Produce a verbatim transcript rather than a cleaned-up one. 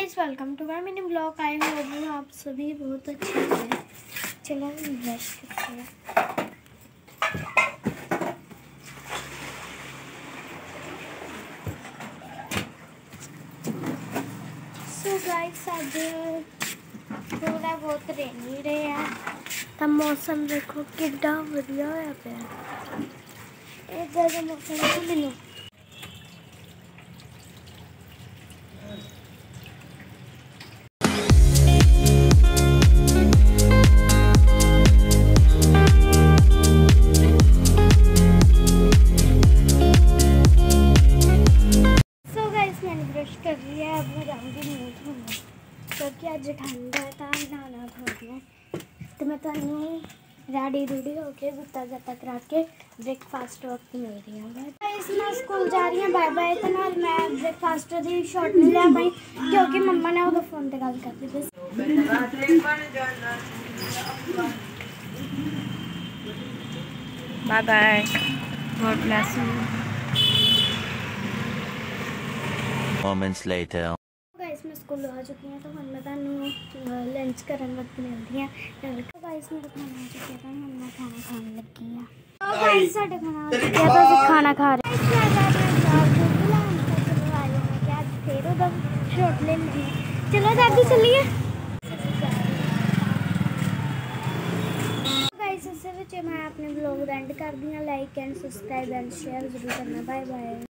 Guys, welcome to my mini blog. I hope आप सभी बहुत अच्छे हैं। चलो ब्रश करते हैं। सो गाइस, आज थोड़ा बहुत रेनी रहे हैं तो मौसम देखो कितना बढ़िया होया पिया। एक जगह मौसम मिलो कर रही है। अब मैं जाऊँगी मुँह धोने क्योंकि आज ठंडा था, नहाना धोना। तो मैं तो रेडी रूडी होके गुत्ता गत्ता करा के ब्रेकफास्ट वक्त मिल रही है। इसमें स्कूल जा रही है। Bye bye. तो ना मैं ब्रेकफास्ट की शॉट नहीं लिया भाई क्योंकि मम्मा ने वो फोन पर गल कर दी। Bye bye, God bless you. Moments later. Guys, मैं स्कूल आ चुकी हूँ तो मैं तुहानू लंच करन वक्त मिलती है। तो गाइस, मेरा खाना आ चुका है, मैं खाना खाने लगी हूँ। तो गाइस, साडे खाना आ चुका है तो ਅਸੀਂ खाना खा रहे हैं। फिर उधर शॉट ले लेंगे। चलो दादी चलिए। गाइस, इस विच मैं अपने ब्लॉग एंड कर दी। Like and subscribe and share जरूर करना। Bye bye.